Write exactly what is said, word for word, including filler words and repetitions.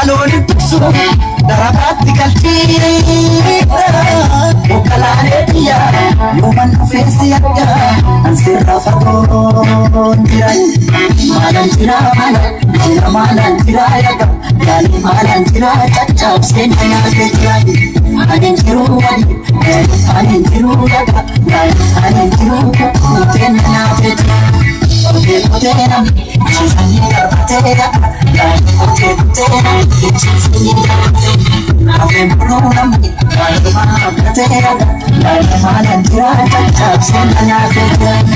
aloni tuksu darabatti kalti okalane dia yoman fesi aga ansira faton dirai malan tira malan tira malan tira yaga dali malan tira chachap sen ya dirai anin tiru wadi anin tiru yaga anin tiru ten na tet ote ote na chizani karbatera ote ote na chizani karbatera ave bruna mi alma karbatera alma malan tira chachap sen ya dirai